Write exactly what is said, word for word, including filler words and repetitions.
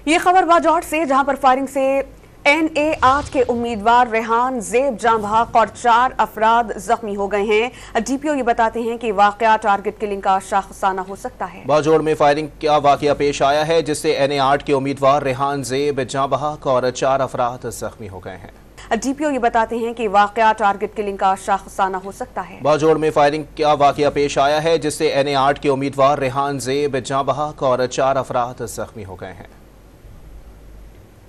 ये खबर बाजौट से, जहां पर फायरिंग से एन ए आठ के उम्मीदवार रेहान ज़ेब जाँ बहक और चार अफराद जख्मी हो गए हैं। डी पी ओ ये बताते हैं कि वाकया टारगेट किलिंग का शाखसाना हो सकता है। बाजौड़ में फायरिंग का वाकया पेश आया है, जिससे एन ए आठ के उम्मीदवार रेहान ज़ेब जाँ बहक और चार अफराद जख्मी हो गए हैं। डी पी ओ ये बताते हैं कि वाकया टारगेट किलिंग का शाखसाना हो सकता है। बाजौड़ में फायरिंग का वाकया पेश आया है, जिससे एन ए आठ के उम्मीदवार रेहान ज़ेब जाँ बहक और चार अफराद जख्मी हो गए हैं।